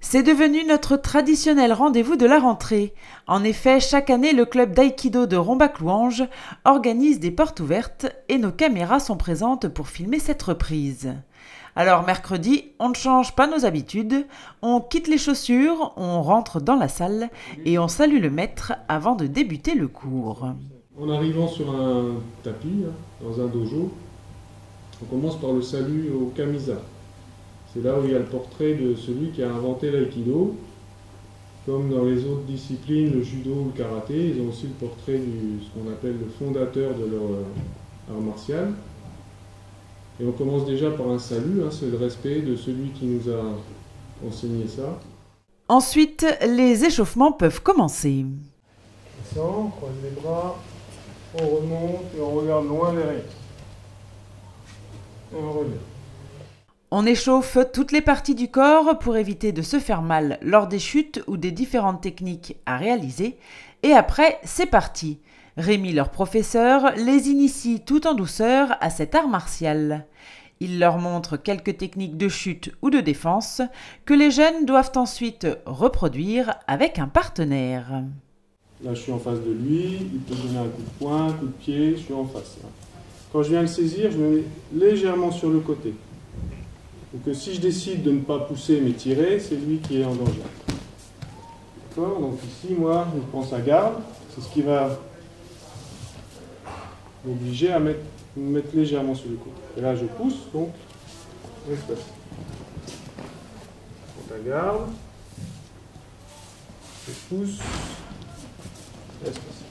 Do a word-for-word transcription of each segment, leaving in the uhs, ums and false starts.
C'est devenu notre traditionnel rendez-vous de la rentrée. En effet, chaque année, le club d'aïkido de Rombach-Louange organise des portes ouvertes et nos caméras sont présentes pour filmer cette reprise. Alors mercredi, on ne change pas nos habitudes, on quitte les chaussures, on rentre dans la salle et on salue le maître avant de débuter le cours. En arrivant sur un tapis, dans un dojo, on commence par le salut au kamisa. C'est là où il y a le portrait de celui qui a inventé l'aïkido. Comme dans les autres disciplines, le judo ou le karaté, ils ont aussi le portrait de ce qu'on appelle le fondateur de leur art martial. Et on commence déjà par un salut, hein, c'est le respect de celui qui nous a enseigné ça. Ensuite, les échauffements peuvent commencer. On descend, on croise les bras, on remonte et on regarde loin derrière. Et on revient. On échauffe toutes les parties du corps pour éviter de se faire mal lors des chutes ou des différentes techniques à réaliser. Et après, c'est parti. Rémi, leur professeur, les initie tout en douceur à cet art martial. Il leur montre quelques techniques de chute ou de défense que les jeunes doivent ensuite reproduire avec un partenaire. Là, je suis en face de lui, il peut donner un coup de poing, un coup de pied, je suis en face. Quand je viens le saisir, je me mets légèrement sur le côté. Donc si je décide de ne pas pousser mais tirer, c'est lui qui est en danger. D'accord? Donc ici, moi, je prends sa garde, c'est ce qui va m'obliger à mettre, me mettre légèrement sur le côté. Et là, je pousse, donc, reste assis. Je prends ta garde, je pousse, reste assis.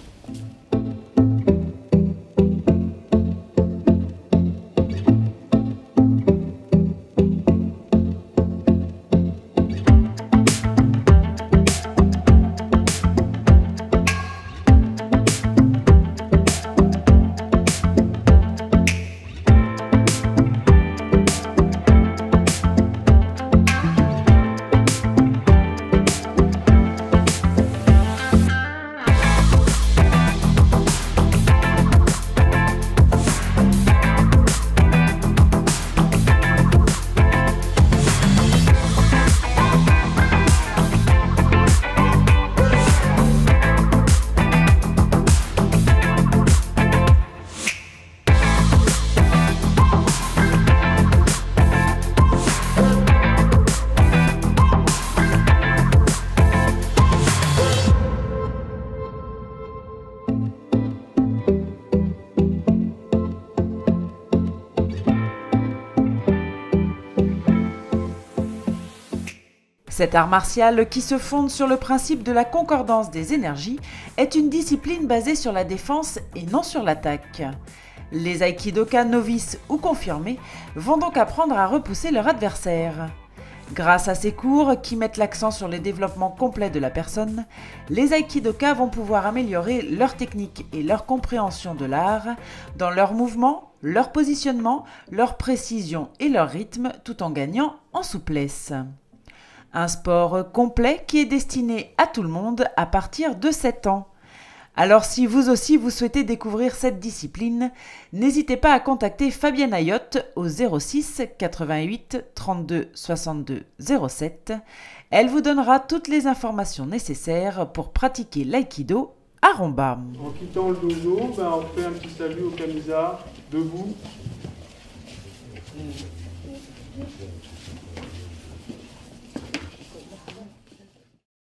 Cet art martial, qui se fonde sur le principe de la concordance des énergies, est une discipline basée sur la défense et non sur l'attaque. Les aïkidokas novices ou confirmés vont donc apprendre à repousser leur adversaire. Grâce à ces cours qui mettent l'accent sur le développement complet de la personne, les aïkidokas vont pouvoir améliorer leur technique et leur compréhension de l'art dans leurs mouvements, leur positionnement, leur précision et leur rythme, tout en gagnant en souplesse. Un sport complet qui est destiné à tout le monde à partir de sept ans. Alors si vous aussi vous souhaitez découvrir cette discipline, n'hésitez pas à contacter Fabienne Ayotte au zéro six quatre-vingt-huit trente-deux soixante-deux zéro sept. Elle vous donnera toutes les informations nécessaires pour pratiquer l'aïkido à Rombach. En quittant le dojo, ben on fait un petit salut au kamisa, debout.